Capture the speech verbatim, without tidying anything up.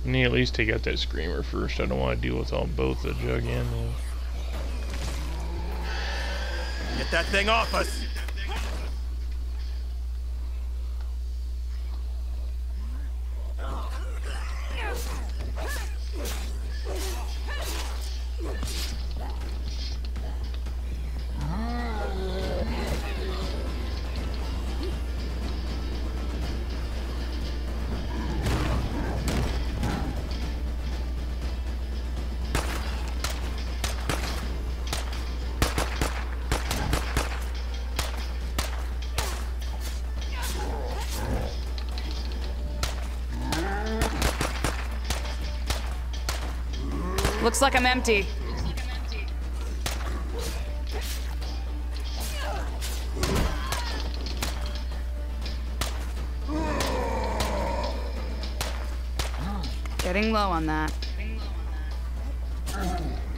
I need to at least take out that screamer first. I don't want to deal with all both the Jugg and the... Get that thing off us! Looks like I'm empty. Getting low on that.